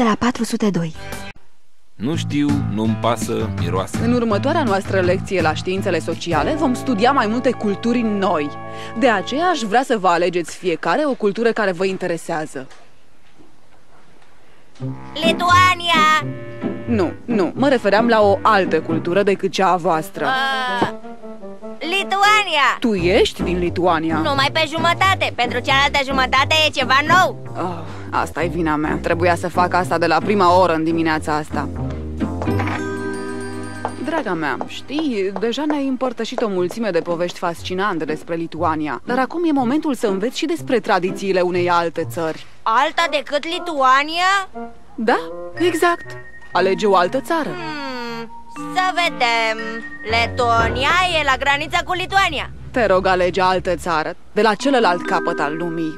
la 402. Nu știu, nu-mi pasă, miroase. În următoarea noastră lecție la științele sociale vom studia mai multe culturi noi. De aceea aș vrea să vă alegeți fiecare o cultură care vă interesează. Lituania! Nu, mă refeream la o altă cultură decât cea a voastră. Lituania! Tu ești din Lituania? Numai pe jumătate, pentru cealaltă jumătate e ceva nou. Asta e vina mea. Trebuia să fac asta de la prima oră în dimineața asta. Draga mea, știi, deja ne-ai împărtășit o mulțime de povești fascinante despre Lituania. Dar acum e momentul să înveți și despre tradițiile unei alte țări. Alta decât Lituania? Da, exact. Alege o altă țară. Să vedem. Letonia e la granița cu Lituania. Te rog, alege altă țară, de la celălalt capăt al lumii.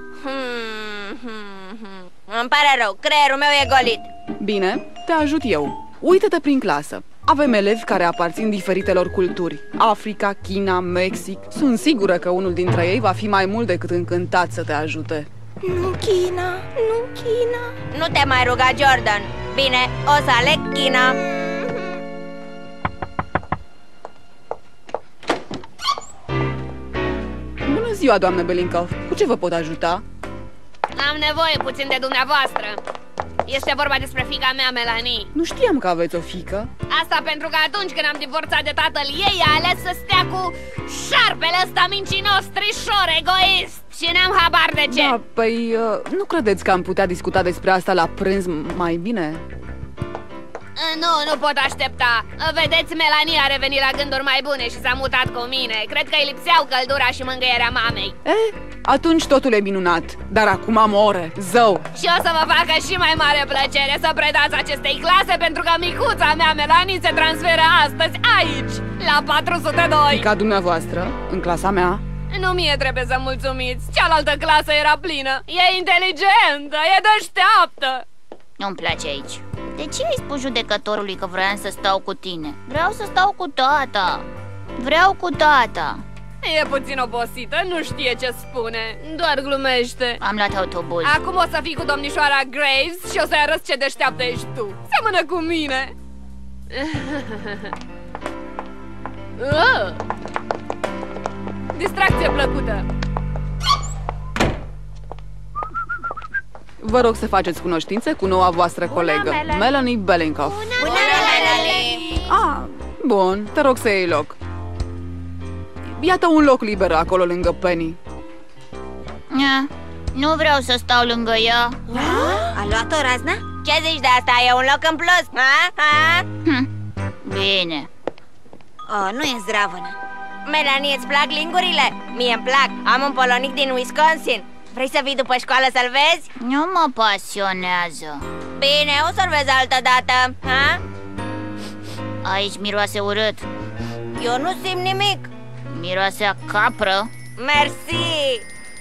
Îmi pare rău, creierul meu e golit. Bine, te ajut eu. Uită-te prin clasă. Avem elevi care aparțin diferitelor culturi. Africa, China, Mexic. Sunt sigură că unul dintre ei va fi mai mult decât încântat să te ajute. Nu China, nu China. Nu te mai ruga, Jordan. Bine, o să aleg China. Bună ziua, doamnă Belinkov. Cu ce vă pot ajuta? Am nevoie puțin de dumneavoastră. Este vorba despre fiica mea, Melanie. Nu știam că aveți o fiică. Asta pentru că atunci când am divorțat de tatăl ei, a ales să stea cu șarpele ăsta mincinos, trișor, egoist. Și n-am habar de ce. Da, păi, nu credeți că am putea discuta despre asta la prânz mai bine? Nu pot aștepta. Vedeți, Melanie a revenit la gânduri mai bune și s-a mutat cu mine. Cred că îi lipseau căldura și mângâierea mamei. Atunci totul e minunat. Dar acum am ore, zău. Și o să vă facă și mai mare plăcere să predați acestei clase, pentru că micuța mea, Melanie, se transferă astăzi aici, la 402. Fiica dumneavoastră, în clasa mea? Nu mie trebuie să mulțumiți. Cealaltă clasă era plină. E inteligentă, e deșteaptă. Nu-mi place aici. De ce îi spui judecătorului că vroiam să stau cu tine? Vreau să stau cu tata. Vreau cu tata. E puțin obosită, nu știe ce spune. Doar glumește. Am luat autobuz. Acum o să fii cu domnișoara Graves și o să-i arăți ce deșteaptă ești tu. Seamănă cu mine. Distracție plăcută. Vă rog să faceți cunoștințe cu noua voastră colegă, Melanie Belinkov. Bună, Melanie! Bun, te rog să iei loc. Iată un loc liber acolo lângă Penny. Nu vreau să stau lângă ea. A luat-o razna? Ce zici de asta? E un loc în plus? Bine. Nu e zdravănă. Melanie, îți plac lingurile? Mie-mi plac. Am un polonic din Wisconsin. Vrei să vii după școală să-l vezi? Nu mă pasionează. Bine, o să-l vezi altă dată. Aici miroase urât. Eu nu simt nimic. Miroase a capră. Mersi.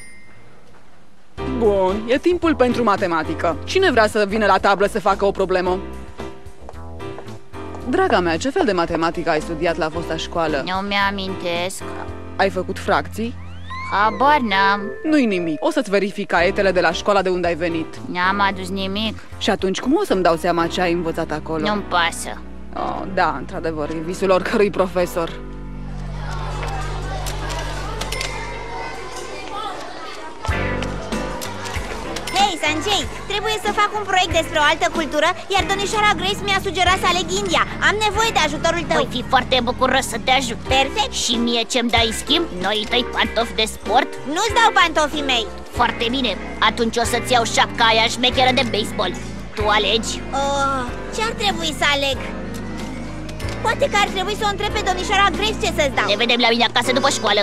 Bun, e timpul pentru matematică. Cine vrea să vină la tablă să facă o problemă? Draga mea, ce fel de matematică ai studiat la fosta școală? Nu mi-amintesc. Ai făcut fracții? Habar n-am. Nu-i nimic. O să-ți verific caietele de la școala de unde ai venit. N-am adus nimic. Și atunci cum o să-mi dau seama ce ai învățat acolo? Nu-mi pasă. Da, într-adevăr, e visul oricărui profesor. Hei, Sanjay, trebuie să fac un proiect despre o altă cultură, iar domnișoara Grace mi-a sugerat să aleg India. Am nevoie de ajutorul tău. Voi fi foarte bucuros să te ajut. Perfect. Și mie ce-mi dai în schimb? Noi tăi pantofi de sport? Nu-ți dau pantofii mei. Foarte bine, atunci o să-ți iau șapca aia șmecheră de baseball. Tu alegi? Ce ar trebui să aleg? Poate că ar trebui să o întreb pe domnișoara Grace ce să-ți dau. Ne vedem la mine acasă după școală.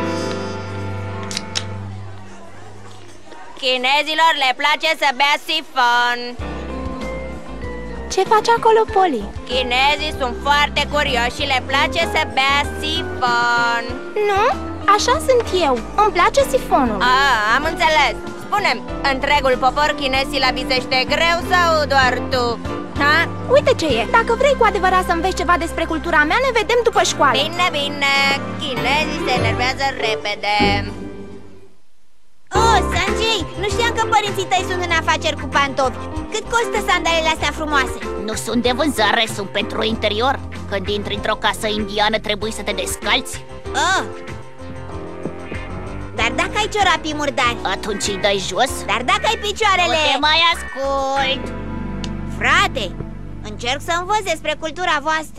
Chinezilor le place să bea sifon. Ce faci acolo, Polly? Chinezii sunt foarte curioși și le place să bea sifon. Nu, așa sunt eu. Îmi place sifonul. Am înțeles. Spune-mi, întregul popor chinez silabisește greu sau doar tu? Uite ce e. Dacă vrei cu adevărat să înveți ceva despre cultura mea, ne vedem după școală. Bine, bine. Chinezii se enervează repede. Oh, Sanjay, nu știam că părinții tăi sunt în afaceri cu pantofi. Cât costă sandalele astea frumoase? Nu sunt de vânzare, sunt pentru interior. Când intri într-o casă indiană trebuie să te descalți. Oh. Dar dacă ai ciorapii murdari? Atunci îi dai jos. Dar dacă ai picioarele? Nu te mai ascult. Frate, încerc să învăț despre cultura voastră.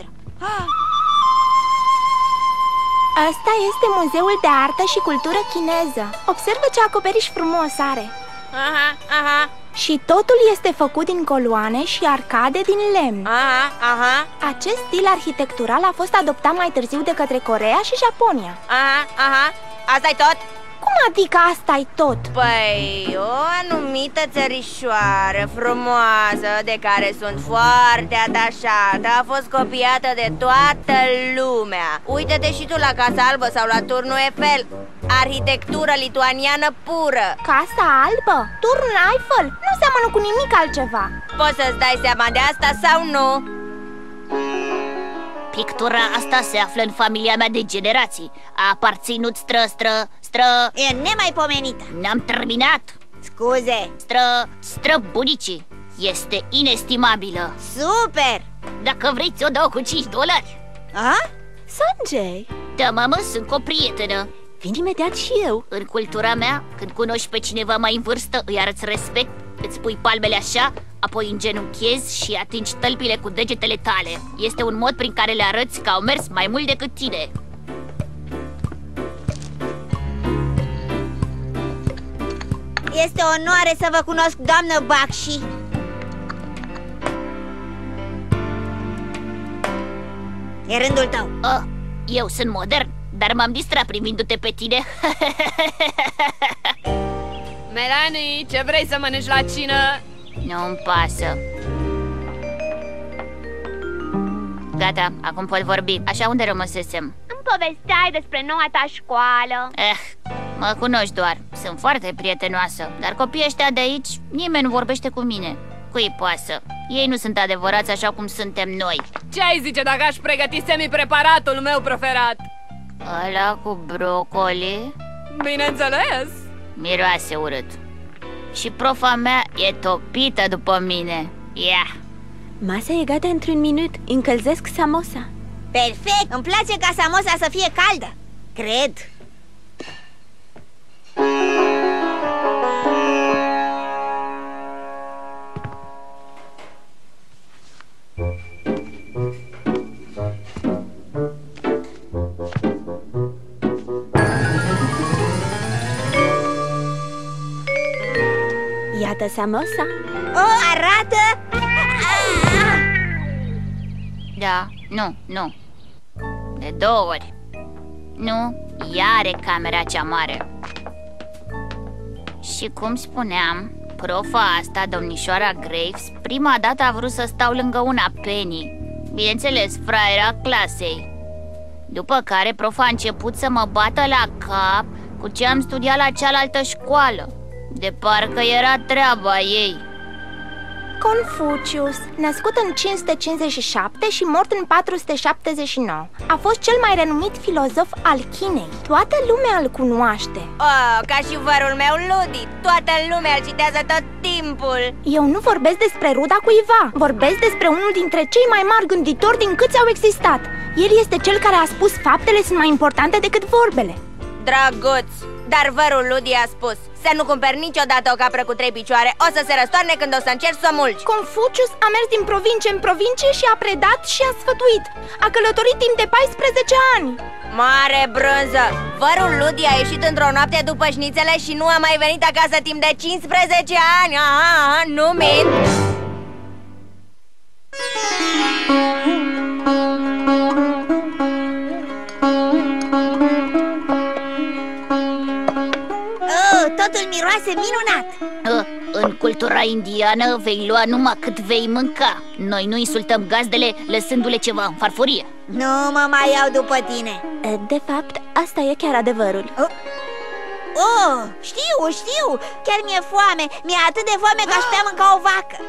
Asta este Muzeul de Artă și Cultură Chineză. Observă ce acoperiș frumos are. Aha. Și totul este făcut din coloane și arcade din lemn. Aha. Acest stil arhitectural a fost adoptat mai târziu de către Coreea și Japonia. Aha. Asta-i tot? Cum adică asta-i tot? Păi, o anumită țărișoară frumoasă de care sunt foarte atașată a fost copiată de toată lumea. Uită-te și tu la Casa Albă sau la Turnul Eiffel. Arhitectură lituaniană pură. Casa Albă? Turnul Eiffel? Nu seamănă cu nimic altceva. Poți să-ți dai seama de asta sau nu? Pictura asta se află în familia mea de generații. A aparținut E nemaipomenită. N-am terminat. Scuze. Străbunicii. Este inestimabilă. Super! Dacă vrei, ți-o dau cu $5. Sanjay, Da, mamă, sunt cu o prietenă. vin imediat și eu. În cultura mea, când cunoști pe cineva mai în vârstă, îi arăți respect, îți pui palmele așa, apoi îngenunchezi și atingi tălpile cu degetele tale. Este un mod prin care le arăți că au mers mai mult decât tine. Este o onoare să vă cunosc, doamnă Bakshi. E rândul tău. Eu sunt modern, dar m-am distrat privindu-te pe tine. Melanie, ce vrei să mănânci la cină? Nu-mi pasă. Gata, acum pot vorbi. Așa, unde rămăsesem? Îmi povesteai despre noua ta școală. Mă cunoști doar. Sunt foarte prietenoasă. Dar copiii ăștia de aici, nimeni nu vorbește cu mine. Cui pasă? Ei nu sunt adevărați așa cum suntem noi. Ce ai zice dacă aș pregăti semi-preparatul meu preferat? Ăla cu brocoli? Bineînțeles! Miroase urât. Și profa mea e topită după mine. Ia! Masa e gata într-un minut. Încălzesc samosa. Perfect! Îmi place ca samosa să fie caldă. Cred. Iată samosa. O, arată! Da, nu. De 2 ori. Nu, ea are camera cea mare. Și cum spuneam, profa asta, domnișoara Graves, prima dată a vrut să stau lângă una Penny. Bineînțeles, fraiera clasei. După care profa a început să mă bată la cap cu ce am studiat la cealaltă școală. De parcă era treaba ei. Confucius, născut în 557 și mort în 479, a fost cel mai renumit filozof al Chinei. Toată lumea îl cunoaște. Oh, ca și vărul meu Ludi. Toată lumea îl citează tot timpul. Eu nu vorbesc despre ruda cuiva. Vorbesc despre unul dintre cei mai mari gânditori din câți au existat. El este cel care a spus faptele sunt mai importante decât vorbele. Drăguț, dar vărul Ludi a spus: să nu cumperi niciodată o capră cu 3 picioare, o să se răstoarne când o să încerci să o mulci. Confucius a mers din provincie în provincie și a predat și a sfătuit. A călătorit timp de 14 ani. Mare brânză! Vărul Ludi a ieșit într-o noapte după șnițele și nu a mai venit acasă timp de 15 ani. Nu mint! Totul miroase minunat! În cultura indiană vei lua numai cât vei mânca. Noi nu insultăm gazdele lăsându-le ceva în farfurie. Nu mă mai iau după tine. De fapt, asta e chiar adevărul. Oh, știu, chiar mi-e foame. Mi-e atât de foame că aș putea mânca o vacă.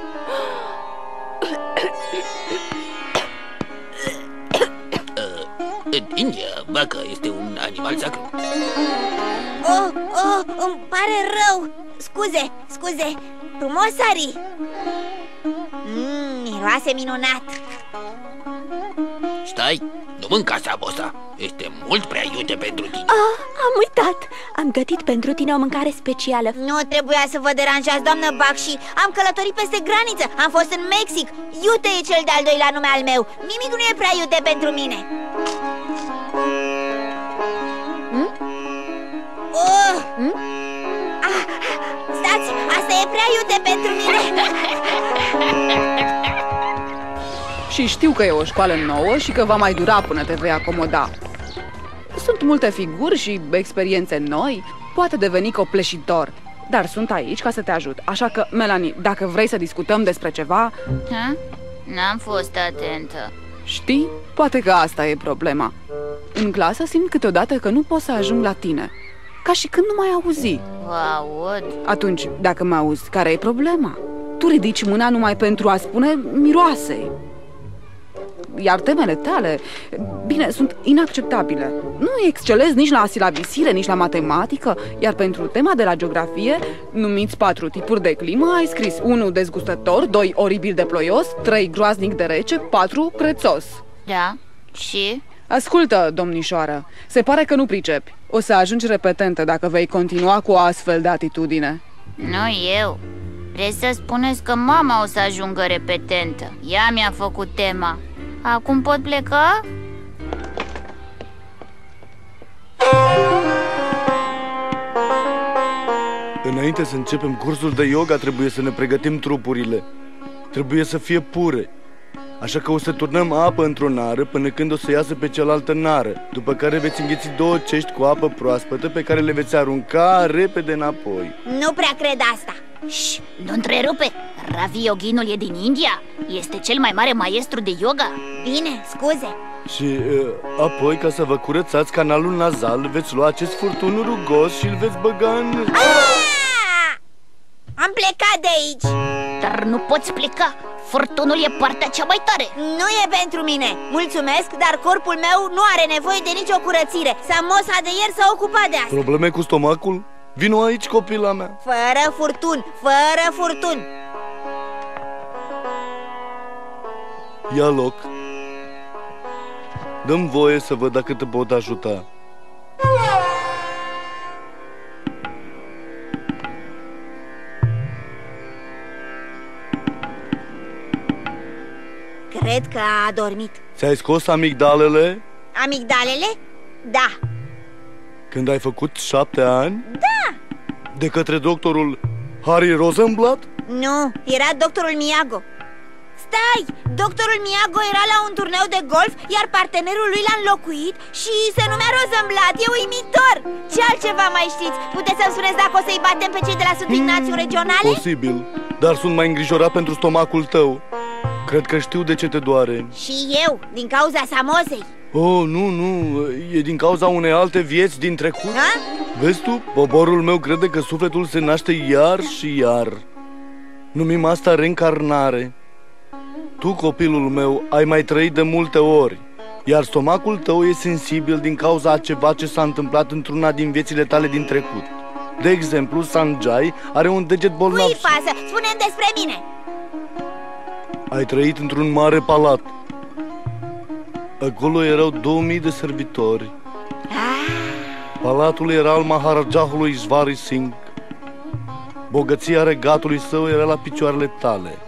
cretini, vaca este un animal sacru. Îmi pare rău. Scuze. Frumos, Ari. Miroase minunat. Stai, nu mânca samosa. Este mult prea iute pentru tine. Am uitat. Am gătit pentru tine o mâncare specială. Nu trebuia să vă deranjați, doamnă Bakshi. Am călătorit peste graniță. Am fost în Mexic. Iute e cel de-al doilea nume al meu. Nimic nu e prea iute pentru mine. Stați, asta e prea iute pentru mine. Și știu că e o școală nouă și că va mai dura până te vei acomoda. Sunt multe figuri și experiențe noi. Poate deveni copleșitor. Dar sunt aici ca să te ajut. Așa că, Melanie, dacă vrei să discutăm despre ceva... N-am fost atentă. Știi? Poate că asta e problema. În clasă simt câteodată că nu pot să ajung la tine. Ca și când nu mai auzi. Vă aud. Atunci, dacă mă auzi, care e problema? Tu ridici mâna numai pentru a spune miroase. Iar temele tale, bine, sunt inacceptabile. Nu excelezi nici la silabisire, nici la matematică. Iar pentru tema de la geografie, numiți 4 tipuri de climă, ai scris 1 dezgustător, 2 oribil de ploios, 3 groaznic de rece, 4 prețos. Da, și? Ascultă, domnișoară, se pare că nu pricepi. O să ajungi repetentă dacă vei continua cu o astfel de atitudine. Nu eu. Vreți să spuneți că mama o să ajungă repetentă. Ea mi-a făcut tema. Acum pot pleca? Înainte să începem cursul de yoga, trebuie să ne pregătim trupurile. Trebuie să fie pure. Așa că o să turnăm apă într-o nară până când o să iasă pe cealaltă nară. După care veți îngheți 2 cești cu apă proaspătă pe care le veți arunca repede înapoi. Nu prea cred asta. Șt, nu întrerupe! Ravi Yoginul e din India. Este cel mai mare maestru de yoga. Bine, scuze. Și apoi, ca să vă curățați canalul nazal, veți lua acest furtun rugos și îl veți băga în... Am plecat de aici. Dar nu poți pleca. Furtunul e partea cea mai tare. Nu e pentru mine. Mulțumesc, dar corpul meu nu are nevoie de nicio curățire. Samosa de ieri s-a ocupat de asta. Probleme cu stomacul? Vino aici, copila mea. Fără furtun, fără furtun. Ia loc. Dă-mi voie să văd dacă te pot ajuta. Cred că a adormit. Ți-ai scos amigdalele? Amigdalele? Da. Când ai făcut 7 ani? Da. De către doctorul Harry Rosenblatt? Nu, era doctorul Miyago. Stai! Doctorul Miyago era la un turneu de golf, iar partenerul lui l-a înlocuit și se numea Rosenblatt. E uimitor! Ce altceva mai știți? Puteți să-mi spuneți dacă o să-i batem pe cei de la Sfânt Ignațiu regionale? Posibil, dar sunt mai îngrijorat pentru stomacul tău. Cred că știu de ce te doare. Și eu, din cauza samosei. Oh, nu, e din cauza unei alte vieți din trecut. Vezi tu, poporul meu crede că sufletul se naște iar și iar. Numim asta reîncarnare. Tu, copilul meu, ai mai trăit de multe ori, iar stomacul tău e sensibil din cauza a ceva ce s-a întâmplat într-una din viețile tale din trecut. De exemplu, Sanjay are un deget bolnav. Cui pasă? Spune-mi despre mine. Ai trăit într-un mare palat. Acolo erau 2000 de servitori. Palatul era al Maharajahului Ishvari Singh. Bogăția regatului său era la picioarele tale.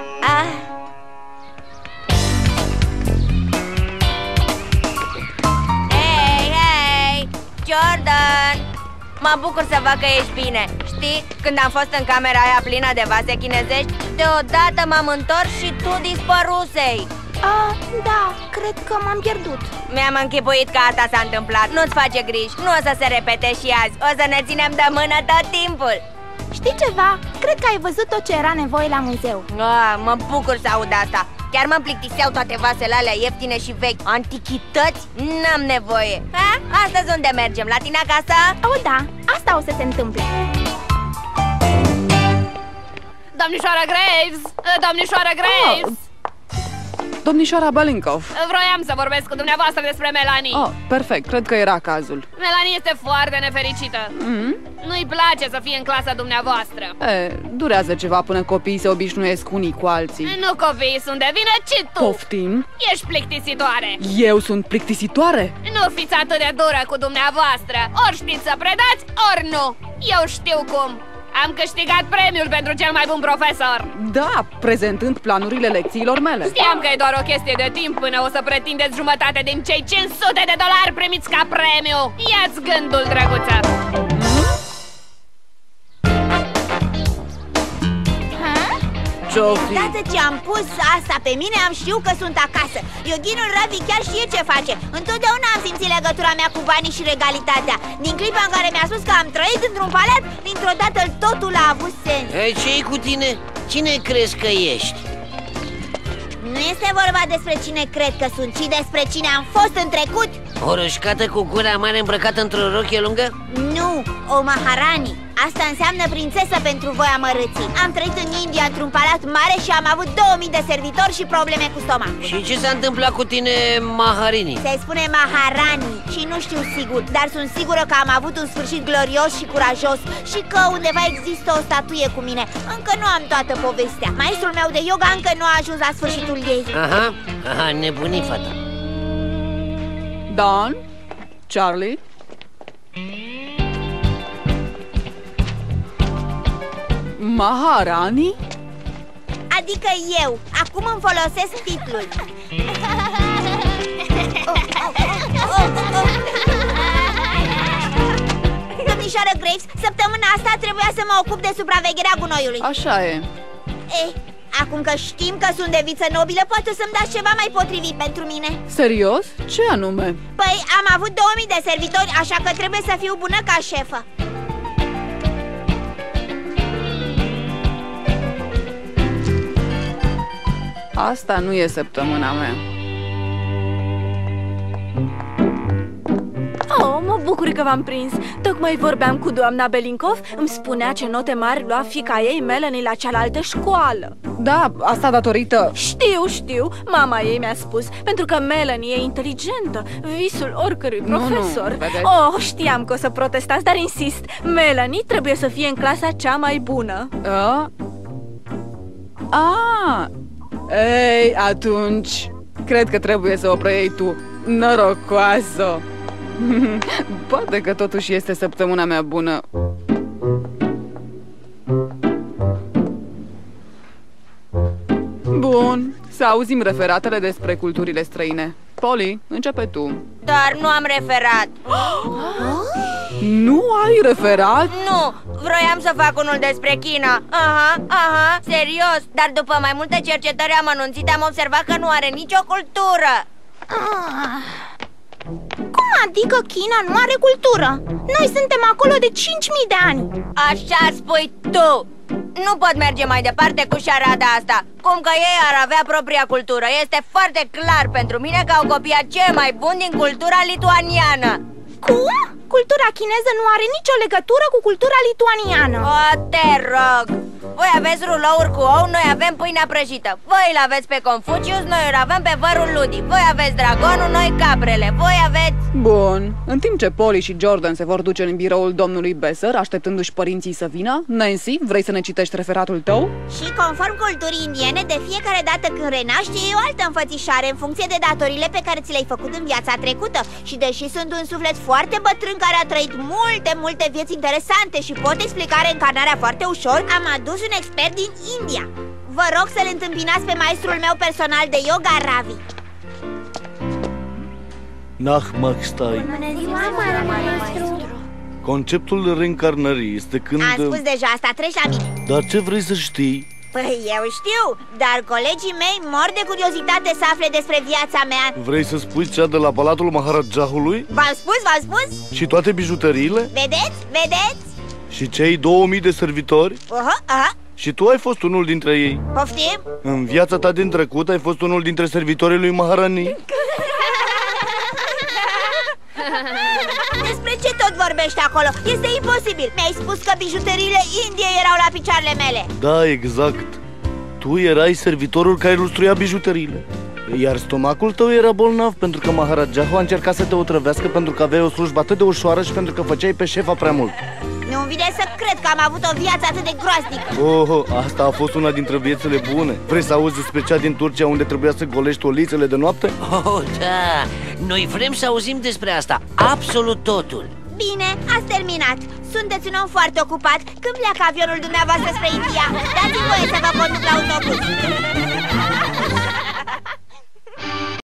Hei, Jordan! Mă bucur să văd că ești bine. Știi, când am fost în camera aia plină de vase chinezești, deodată m-am întors și tu dispărusei. Da, cred că m-am pierdut. Mi-am închipuit că asta s-a întâmplat. Nu-ți face griji, nu o să se repete și azi. O să ne ținem de mână tot timpul. Știi ceva? Cred că ai văzut tot ce era nevoie la muzeu. Mă bucur să aud asta. Chiar mă plictiseau toate vasele alea ieftine și vechi. Antichități? N-am nevoie. Astăzi unde mergem? La tine acasă? Da, asta o să se întâmple. Domnișoara Graves! Domnișoara Graves! Domnișoara Balinkov. Vroiam să vorbesc cu dumneavoastră despre Melanie. Oh, perfect, cred că era cazul. Melanie este foarte nefericită. Nu-i place să fie în clasa dumneavoastră. Durează ceva până copiii se obișnuiesc unii cu alții. Nu copiii sunt de vină, ci tu. Poftim? Ești plictisitoare. Eu sunt plictisitoare? Nu fiți atât de dură cu dumneavoastră. Ori știți să predați, ori nu. Eu știu cum. Am câștigat premiul pentru cel mai bun profesor. Da, prezentând planurile lecțiilor mele. Știam că e doar o chestie de timp până o să pretindeți jumătate din cei $500 primiți ca premiu. Ia-ți gândul, drăguță. Dată ce am pus asta pe mine, am știut că sunt acasă. Yoghinul Ravi chiar știe ce face. Întotdeauna am simțit legătura mea cu banii și regalitatea. Din clipa în care mi-a spus că am trăit într-un palat, dintr-o dată totul a avut sens. Ei, ce-i cu tine? Cine crezi că ești? Nu este vorba despre cine cred că sunt, ci despre cine am fost în trecut. O roșcată cu gura mare îmbrăcată într-o rochie lungă? Nu, o Maharani. Asta înseamnă prințesă pentru voi amărâții. Am trăit în India într-un palat mare și am avut 2000 de servitori și probleme cu stomac. Și ce s-a întâmplat cu tine, Maharini? Se spune Maharani și nu știu sigur, dar sunt sigură că am avut un sfârșit glorios și curajos și că undeva există o statuie cu mine. Încă nu am toată povestea. Maestrul meu de yoga încă nu a ajuns la sfârșitul ei. Aha, nebunii fata. Don? Charlie? Maharani? Adică eu. Acum îmi folosesc titlul. Domnișoară Graves, săptămâna asta trebuia să mă ocup de supravegherea gunoiului. Așa e. Acum că știm că sunt de viță nobilă, poate să-mi dați ceva mai potrivit pentru mine. Serios? Ce anume? Păi, am avut 2000 de servitori, așa că trebuie să fiu bună ca șefă. Asta nu e săptămâna mea. Oh, mă bucur că v-am prins. Tocmai vorbeam cu doamna Balinkov. Îmi spunea ce note mari lua fiica ei, Melanie, la cealaltă școală. Da, asta datorită... Știu, mama ei mi-a spus. Pentru că Melanie e inteligentă, visul oricărui profesor. Nu, știam că o să protestați, dar insist. Melanie trebuie să fie în clasa cea mai bună. Ei, atunci cred că trebuie să o preiei tu. Norocoasă. Poate că totuși este săptămâna mea bună. Bun, să auzim referatele despre culturile străine. Polly, începe tu. Dar nu am referat. Nu ai referat? Nu, vroiam să fac unul despre China. Aha, serios. Dar după mai multe cercetări amănunțite am observat că nu are nicio cultură. Cum adică China nu are cultură? Noi suntem acolo de 5000 de ani. Așa spui tu. Nu pot merge mai departe cu șarada asta. Cum că ei ar avea propria cultură. Este foarte clar pentru mine că au copiat cel mai bun din cultura lituaniană. Cum? Cultura chineză nu are nicio legătură cu cultura lituaniană. O, te rog. Voi aveți rulouri cu ou, noi avem pâinea prăjită. Voi îl aveți pe Confucius, noi îl avem pe vărul Ludi. Voi aveți dragonul, noi caprele. Voi aveți... Bun, în timp ce Polly și Jordan se vor duce în biroul domnului Besser, așteptându-și părinții să vină, Nancy, vrei să ne citești referatul tău? Și conform culturii indiene, de fiecare dată când renaști, e o altă înfățișare în funcție de datorile pe care ți le-ai făcut în viața trecută. Și deși sunt un suflet foarte bătrân care a trăit multe vieți interesante și pot explica reîncarnarea foarte ușor, am adus un expert din India. Vă rog să-l întâmpinați pe maestrul meu personal de yoga, Ravi. Namaste. Conceptul reîncarnării este când... Am spus deja asta, treci la mine. Dar ce vrei să știi? Păi eu știu, dar colegii mei mor de curiozitate să afle despre viața mea. Vrei să spui cea de la Palatul Maharajahului? V-am spus? Și toate bijuteriile? Vedeți? Și cei 2000 de servitori? Aha. Și tu ai fost unul dintre ei. Poftim? În viața ta din trecut ai fost unul dintre servitorii lui Maharani. Despre ce tot vorbești acolo? Este imposibil. Mi-ai spus că bijuteriile Indiei erau la picioarele mele. Da, exact. Tu erai servitorul care lustruia bijuteriile. Iar stomacul tău era bolnav pentru că Maharajahu a încercat să te otrăvească pentru că aveai o slujbă atât de ușoară și pentru că făceai pe șefa prea mult. Nu-mi vine să cred că am avut o viață atât de groaznică. Asta a fost una dintre viețile bune. Vrei să auzi despre cea din Turcia unde trebuia să golești olițele de noapte? Da, noi vrem să auzim despre asta, absolut totul. Bine, ați terminat. Sunteți un om foarte ocupat. Când pleacă avionul dumneavoastră spre India? Dați-mi voie să vă conduc la autobuz.